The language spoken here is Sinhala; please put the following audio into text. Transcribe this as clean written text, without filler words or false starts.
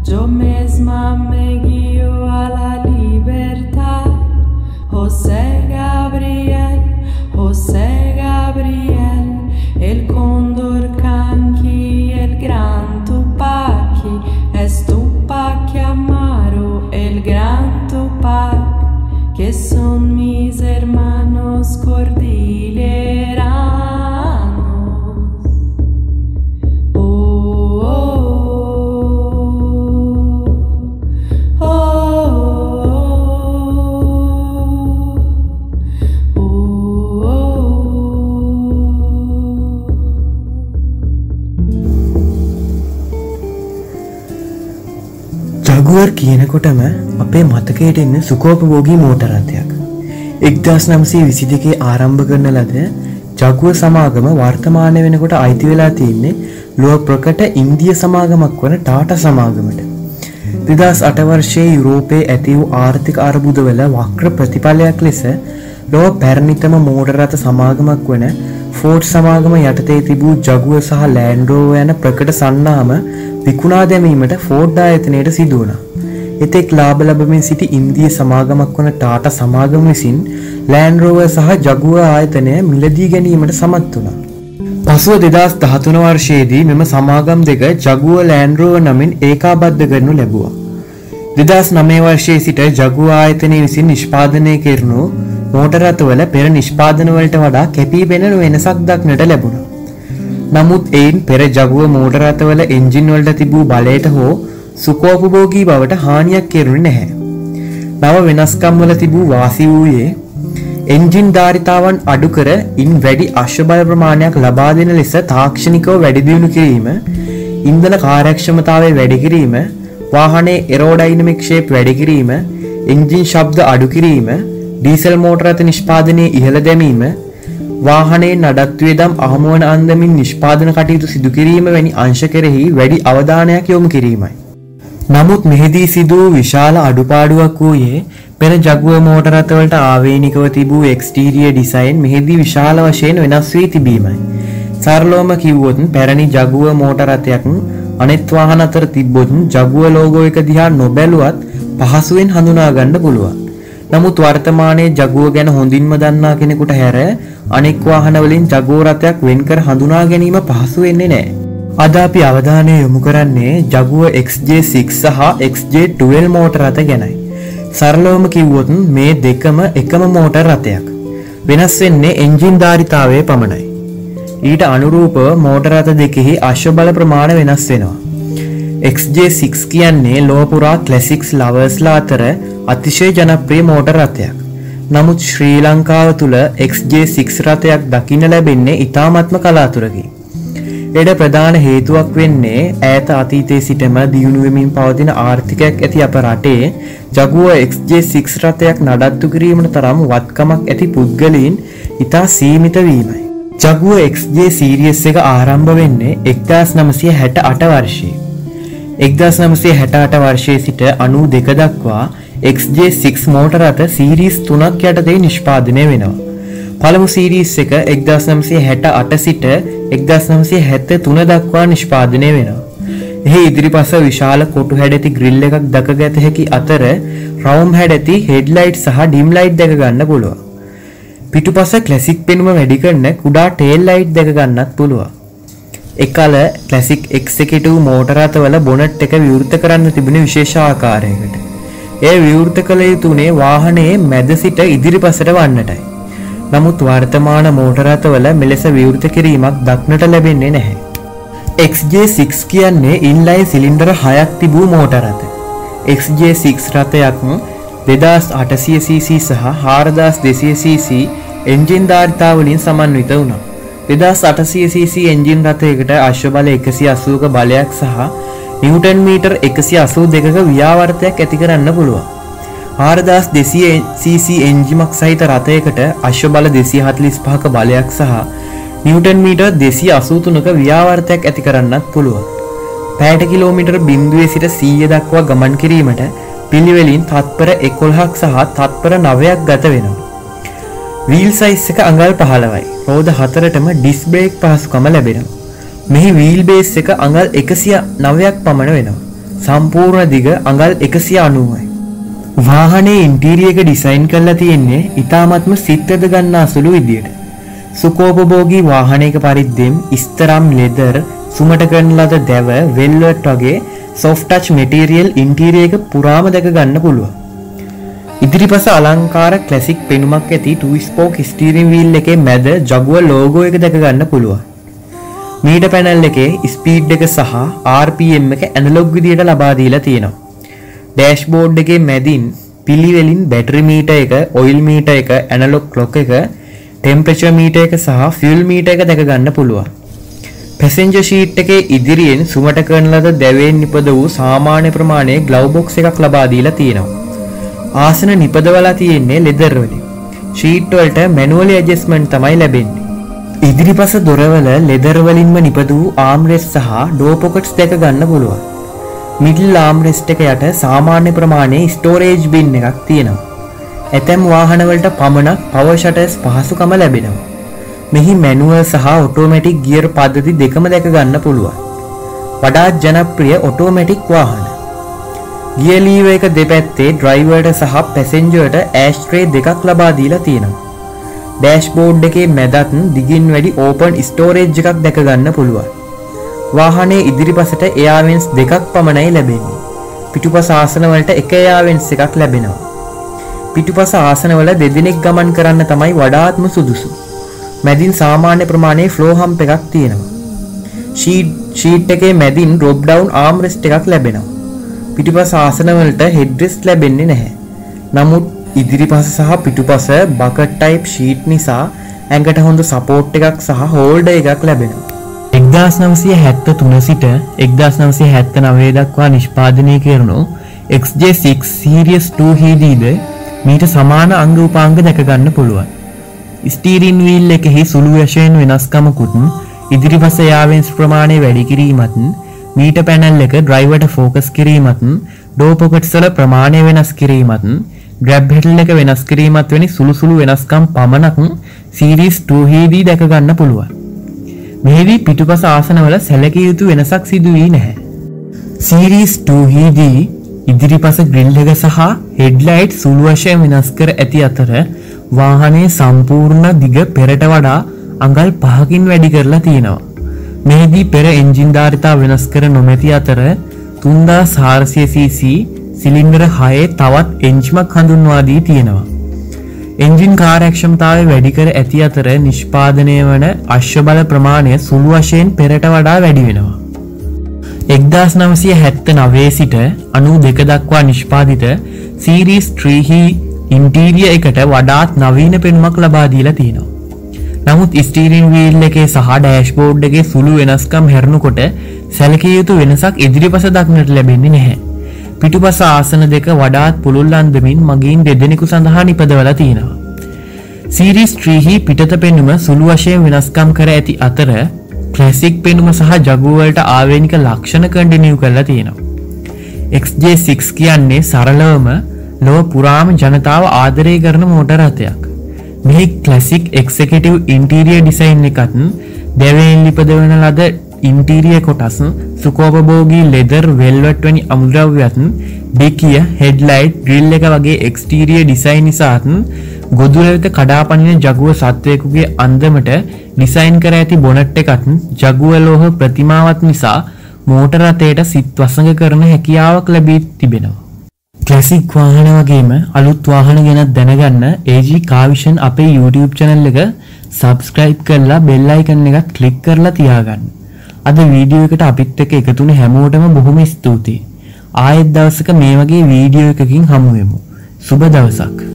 Yo misma me guío a la libertad. José Gabriel, el cóndor canqui, el gran Tupaki, es Tupac Amaru, el gran Tupac, que son mis hermanos cordilleranos. Jaguar කියනකොටම අපේ මතකයට එන්නේ සුඛෝපභෝගී මෝටර රථයක්. 1922 ආරම්භ කරන ලද ජගුවර් සමාගම වර්තමාන වෙනකොට අයිති වෙලා තියෙන්නේ ලෝක ප්‍රකට ඉන්දිය සමාගමක් වන ටාටා සමාගමට. 2008 වර්ෂයේ යුරෝපයේ ඇති වූ ආර්ථික අර්බුදවල වක්‍ර ප්‍රතිඵලයක් ලෙස ලෝක පැරණිතම මෝටර රථ සමාගමක් වන ෆෝඩ් සමාගම යටතේ තිබූ ජගුවර් සහ ලෑන්ඩ් රෝවර් යන ප්‍රකට සන්නාම විකුණා දැමීමට ෆෝඩ් ආයතනයට සිදු වුණා. එතෙක් ලාභ ලැබමින් සිටි ඉන්දිය සමාගමක් වන ටාටා සමාගම විසින් ලෑන්ඩ් රෝවර් සහ ජගුවර් ආයතනය මිලදී ගැනීමට සමත් වුණා. පසුව 2013 වර්ෂයේදී මෙම සමාගම් දෙක ජගුවර් ලෑන්ඩ් රෝවර් නමින් ඒකාබද්ධ කරනු ලැබුවා. 2009 වර්ෂයේ සිට ජගුවර් ආයතනය විසින් නිෂ්පාදනය කෙරෙනු මෝටර රථවල පෙර නිෂ්පාදන වලට වඩා කැපී පෙනෙන වෙනසක් දක්නට ලැබුණා. නමුත් එයින් පෙර ජගුවර් මෝටර රථවල එන්ජින් වලට තිබූ බලයට හෝ සුඛෝපභෝගී බවට හානියක් කෙරුණේ නැහැ. නව වෙනස්කම් වල තිබූ වාසි වූයේ එන්ජින් ධාරිතාවන් අඩු කර ඉන් වැඩි අශ්ව බල ප්‍රමාණයක් ලබා දෙන ලෙස තාක්ෂණිකව වැඩි දියුණු කිරීම, ඉන්ධන කාර්යක්ෂමතාවය වැඩි කිරීම, වාහනේ එරෝඩයිනමික් ෂේප් වැඩි කිරීම, එන්ජින් ශබ්ද අඩු කිරීම, ඩීසල් මෝටර රථ නිෂ්පාදනයේ ඉහළ දැමීම, වාහනයේ නඩත්තු වේදම් අහමුවන අන්දමින් නිෂ්පාදන කටයුතු සිදු කිරීම වැනි අංශ කෙරෙහි වැඩි අවධානයක් යොමු කිරීමයි. නමුත් මෙහිදී සිදු වූ විශාල අඩුපාඩුවක් වූයේ පෙර ජගුවර් මෝටර රථවලට ආවේනිකව තිබූ එක්ස්ටීරියර් ඩිසයින් මෙහිදී විශාල වශයෙන් වෙනස් වී තිබීමයි. සරලවම කිව්වොත් පැරණි ජගුවර් මෝටර රථයක් අනෙත් වාහන අතර තිබ්බොත් ජගුවර් ලෝගෝ එක දිහා නොබැලුවත් පහසුවෙන් හඳුනා ගන්න පුළුවන්. නමුත් වර්තමානයේ ජගුවර් ගැන හොඳින්ම දන්නා කෙනෙකුට හැර අනෙක් වාහන වලින් ජගුවර් රථයක් වෙන්කර හඳුනා ගැනීම පහසු වෙන්නේ නැහැ. අද අපි අවධානය යොමු කරන්නේ ජගුවර් XJ6 සහ XJ12 මෝටර රථ ගැනයි. සරලවම කිව්වොත් මේ දෙකම එකම මෝටර රථයක්. වෙනස් වෙන්නේ එන්ජින් ධාරිතාවයේ පමණයි. ඊට අනුරූපව මෝටර රථ දෙකෙහි අශ්ව බල ප්‍රමාණය වෙනස් වෙනවා. XJ6 කියන්නේ ලෝක පුරා ක්ලාසික්ස් ලවර්ස්ලා අතර අතිශය ජනප්‍රිය මෝටර රථයක්. නමුත් ශ්‍රී ලංකාව තුල XJ6 රථයක් දකින්න ලැබෙන්නේ ඉතාමත්ම කලාතුරකින්. ඒට ප්‍රධාන හේතුවක් වෙන්නේ ඈත අතීතයේ සිටම දියුණු වෙමින් පවතින ආර්ථිකයක් ඇති අප රටේ ජගුවර් XJ6 රථයක් නඩත්තු කිරීමට තරම් වත්කමක් ඇති පුද්ගලයන් ඉතා සීමිත වීමයි. ජගුවර් XJ සීරීස් එක ආරම්භ වෙන්නේ 1968 වර්ෂයේ. 1968 වර්ෂයේ සිට 92 දක්වා XJ6 මෝටර රථ සීරීස් 3ක් යටතේ නිෂ්පාදනය වෙනවා. පළමු සීරීස් එක 1968 සිට 1973 දක්වා නිෂ්පාදනය වෙනවා. එහි ඉදිරිපස විශාල කොටු හැඩැති ග්‍රිල් එකක් දකගත හැකි අතර රවුම් හැඩැති හෙඩ්ලයිට් සහ ඩිම් ලයිට් දැක ගන්න පුළුවන්. පිටුපස ක්ලාසික් පෙනුම වැඩි කරන කුඩා ටේල් ලයිට් දැක ගන්නත් පුළුවන්. එකල ක්ලාසික් එක්සිකියුටිව් මෝටර රථවල බොනට් එක විවෘත කරන්න තිබෙන විශේෂ ආකාරයකට. එය විවෘත කළ යුතුනේ වාහනයේ මැද සිට ඉදිරිපසට වන්නටයි. නමුත් වර්තමාන මෝටර රථවල මෙලෙස විවෘත කිරීමක් දක්නට ලැබෙන්නේ නැහැ. XJ6 කියන්නේ ඉන්ලයින් සිලින්ඩර 6ක් තිබූ මෝටර රථ. XJ6 රථයක් 2800cc සහ 4200cc එන්ජින් ධාරිතාව වලින් සමන්විත වුණා. 2800cc එන්ජින් රථයකට අශ්ව බල 180ක බලයක් සහ නිව්ටන් මීටර් 182ක ව්‍යාවර්තයක් ඇති කරන්න පුළුවන්. 4200cc එන්ජිමක් සහිත රථයකට අශ්ව බල 245ක බලයක් සහ නිව්ටන් මීටර් 283ක ව්‍යාවර්තයක් ඇති කරන්නත් පුළුවන්. පැයට කිලෝමීටර් 0 සිට 100 දක්වා ගමන් කිරීමට පිළිවෙලින් තත්පර 11ක් සහ තත්පර 9ක් ගත වෙනවා. වීල් සයිස් එක අඟල් 15යි. රෝද 4ටම ඩිස්ක් බ්‍රේක් පහසුකම ලැබෙනවා. මෙහි වීල් බේස් එක අඟල් 109ක් පමණ වෙනවා. සම්පූර්ණ දිග අඟල් 190යි. වාහනේ ඉන්ටීරියර් එක ඩිසයින් කරලා තියෙන්නේ ඉතාමත්ම සිත්වද ගන්නා සුළු විදියට. සුඛෝපභෝගී වාහනයක පරිද්දෙන් ඉස්තරම් ලෙදර්, සුමට කරන ලද දැව, වෙල්වෙට් වගේ soft touch material ඉන්ටීරියර් එක පුරාම දැක ගන්න පුළුවන්. ඉදිරිපස අලංකාර ක්ලාසික් පෙනුමක් ඇති 2-spoke ස්ටීරින් වීල් එකේ මැද Jaguar logo එක දැක ගන්න පුළුවන්. මීටර් පැනල් එකේ ස්පීඩ් එක සහ RPM එක ඇනලොග් විදියට ලබා දීලා තියෙනවා. ඩෑෂ්බෝඩ් එකේ මැදින් පිළිවෙලින් බැටරි මීටර් එක, ඔයිල් මීටර් එක, ඇනලොග් ක්ලොක් එක, ටෙම්පරේචර් මීටර් එක සහ ෆියුල් මීටර් එක දැක ගන්න පුළුවන්. පැසෙන්ජර් ෂීට් එකේ ඉදිරියෙන් සුමට කරන ලද දැවෙන් නිපද වූ සාමාන්‍ය ප්‍රමාණයේ ග්ලව් බොක්ස් එකක් ලබා දීලා තියෙනවා. ආසන නිපදවලා තියෙන්නේ ලෙදර් වලින්. ෂීට් වලට මැනුවලි ඇඩ්ජස්ට්මන්ට් තමයි ලැබෙන්නේ. ඉදිරිපස දොරවල ලෙදර් වලින්ම නිපද වූ ආම්රෙස්ට් සහ ඩෝ පොකට්ස් දැක ගන්න පුළුවන්. මිඩල් ආම්රෙස්ට් එක යට සාමාන්‍ය ප්‍රමාණයේ ස්ටෝරේජ් බින් එකක් තියෙනවා. ඇතැම් වාහනවලට පමණක් පවර් ෂටර්ස් පහසුකම ලැබෙනවා. මෙහි මැනුවල් සහ ඔටෝමැටික් ගියර් පද්ධති දෙකම දැක ගන්න පුළුවන්. වඩාත් ජනප්‍රිය ඔටෝමැටික් වාහන. ගියර් ලීවර් එක දෙපැත්තේ ඩ්‍රයිවර්ට සහ පැසෙන්ජර්ට ඇෂ්ට්‍රේ දෙකක් ලබා දීලා තියෙනවා. ඩෑෂ්බෝඩ් එකේ මැදත් දිගින් වැඩි ඕපන් ස්ටෝරේජ් එකක් දැක ගන්න පුළුවන්. වාහනේ ඉදිරිපසට එයාවෙන්ස් දෙකක් පමණයි ලැබෙන්නේ. පිටුපස ආසන වලට එක එයාවෙන්ස් එකක් ලැබෙනවා. පිටුපස ආසනවල දෙදෙනෙක් ගමන් කරන්න තමයි වඩාත්ම සුදුසු. මැදින් සාමාන්‍ය ප්‍රමාණයේ ෆ්ලෝ හම්ප් එකක් තියෙනවා. ෂීට් එකේ මැදින් ඩ්‍රොප් ඩවුන් ආම්රෙස්ට් එකක් ලැබෙනවා. පිටුපස ආසනවලට හෙඩ්රෙස්ට් ලැබෙන්නේ නැහැ. නමුත් ඉදිරිපස සහ පිටුපස බකට් ටයිප් ෂීට් නිසා ඇඟට හොඳ සපෝට් එකක් සහ හෝල්ඩර් එකක් ලැබෙනවා. 1973 සිට 1979 දක්වා නිෂ්පාදනය කෙරුණු XJ6 Series 2 හිදීද මීට සමාන අංග උපාංග දැක ගන්න පුළුවන්. ස්ටීරින් වීල් එකෙහි සුළු වශයෙන් වෙනස්කමකුත්, ඉදිරිපස යාවෙන්ස් ප්‍රමාණය වැඩි කිරීමත්, මීටර් පැනල් එක ඩ්‍රයිවර්ට ෆෝකස් කිරීමත්, ඩෝ පොකට්ස් වල ප්‍රමාණය වෙනස් කිරීමත්, ග්‍රැබ් හැන්ඩල් එක වෙනස් කිරීමත් වැනි සුළු වෙනස්කම් පමණක් Series 2 හිදී දැක ගන්න පුළුවන්. මෙහිදී පිටුපස ආසනවල සැලකිය යුතු වෙනසක් සිදු වී නැහැ. Series 2 හිදී ඉදිරිපස ග්‍රිල් එක සහ හෙඩ්ලයිට් සුළු වශයෙන් වෙනස් කර ඇති අතර වාහනේ සම්පූර්ණ දිග පෙරට වඩා අඟල් 5කින් වැඩි කරලා තියෙනවා. මෙහිදී පෙර එන්ජින් ධාරිතාව වෙනස් කර නොමැති අතර 3400cc සිලින්ඩර 6 තවත් එන්ජිමක් හඳුන්වා දී තියෙනවා. එන්ජින් කාර්යක්ෂමතාවය වැඩි කර ඇති අතර නිෂ්පාදනය වන අශ්ව බල ප්‍රමාණය සුළු වශයෙන් පෙරට වඩා වැඩි වෙනවා. 1979 සිට 92 දක්වා නිෂ්පාදිත Series 3 හි ඉන්ටීරියර් එකට වඩාත් නවීන පෙනුමක් ලබා දීලා තියෙනවා. නමුත් ස්ටීරින් වීල් එකේ සහ ඩෑෂ්බෝඩ් එකේ සුළු වෙනස්කම් හැරුණකොට සැලකිය යුතු වෙනසක් ඉදිරිපස දක්නට ලැබෙන්නේ නැහැ. පිටුපස ආසන දෙක වඩාත් පුළුල් අන්දමින් මගින් දෙදෙනෙකු සඳහා නිපදවලා තියෙනවා. Series 3 හි පිටත පෙනුම සුළු වශයෙන් වෙනස්කම් කර ඇති අතර ක්ලාසික් පෙනුම සහ Jaguar වලට ආවේනික ලක්ෂණ කන්ටිනියු කරලා තියෙනවා. XJ6 කියන්නේ සරලවම ලොව පුරාම ජනතාව ආදරය කරන මෝටර රථයක්. මෙහි ක්ලාසික් එක්සිකියුටිව් ඉන්ටීරියර් ඩිසයින් එකත්, දැවෙන් ලිපදවන ලද ඉන්ටීරියර් කොටස්, සුඛෝපභෝගී ලෙදර්, වෙල්වෙට් වැනි අමුද්‍රව්‍යත්, ඩෙකිය, හෙඩ්ලයිට්, ග්‍රිල් එක වගේ එක්ස්ටීරියර් ඩිසයින් නිසාත් ගොදුර වෙත කඩාපනින Jaguar සත්වයෙකුගේ අන්දමට ඩිසයින් කර ඇති බොනට් එකත් Jaguar ලෝහ ප්‍රතිමාවත් නිසා මෝටර රථයට සිත් වසඟ කරන හැකියාවක් ලැබී තිබෙනවා. ක්ලාසික් වාහන වගේම අලුත් වාහන ගැන දැනගන්න AG Car Vision අපේ YouTube channel එක subscribe කරලා bell icon එකත් click කරලා තියාගන්න. අද වීඩියෝ එකට අපිත් එක්ක එකතු වුණ හැමෝටම බොහොම ස්තුතියි. ආයෙත් දවසක මේ වගේ වීඩියෝ එකකින් හමු වෙමු. සුබ දවසක්.